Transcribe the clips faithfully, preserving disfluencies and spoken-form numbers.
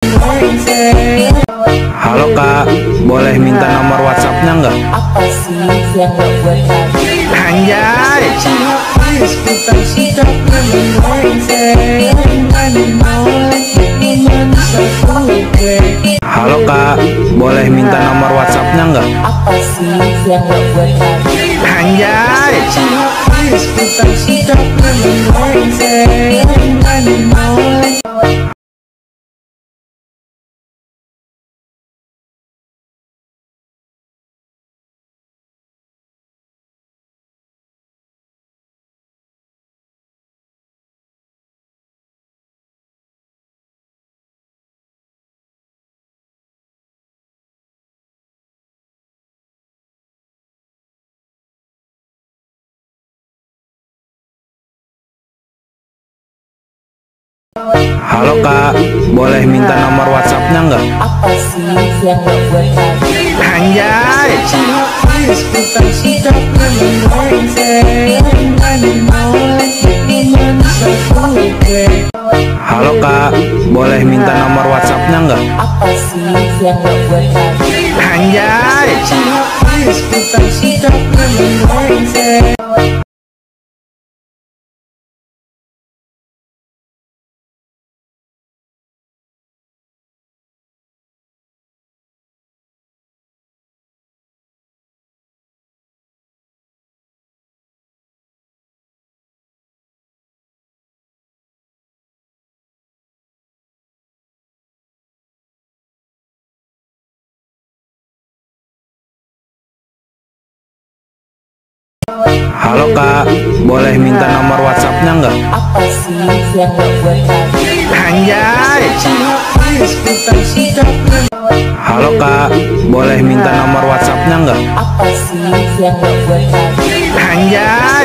Halo Kak, boleh minta nomor WhatsAppnya nggak? Apa sih yang membuat kamu Anjay. Halo Kak, boleh minta nomor WhatsAppnya nggak? Apa sih yang membuat kamu Anjay. Halo Kak, boleh minta nomor WhatsAppnya nggak? Apa sih yang membuat kamu Anjay. Halo Kak, boleh minta nomor WhatsAppnya nggak? Apa sih yang membuat kamu Anjay. Halo Kak, boleh minta nomor WhatsAppnya nggak? Apa sih yang membuat kamu Anjay. Halo Kak, boleh minta nomor WhatsAppnya nggak? Apa sih yang membuat kamu Anjay.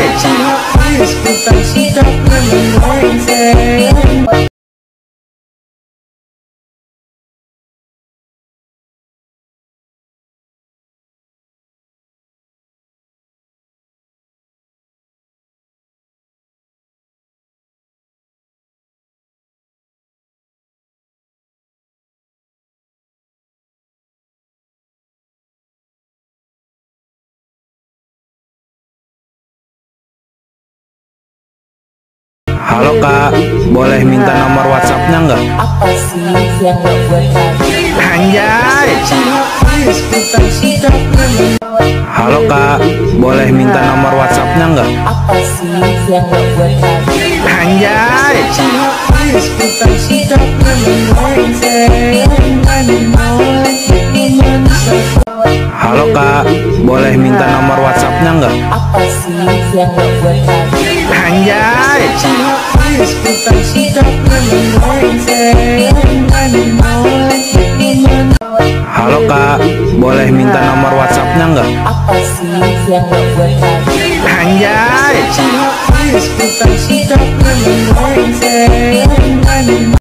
Halo Kak, boleh minta nomor WhatsAppnya nggak? Apa sih yang membuat kamu Anjay. Halo Kak, boleh minta nomor WhatsAppnya nggak? Apa sih yang membuat kamu Anjay. Halo Kak, boleh minta nomor WhatsAppnya nggak? Apa sih yang membuat kamu Anjay. Halo Kak, boleh minta nomor WhatsAppnya nggak? Apa sih yang membuat kamu Anjay.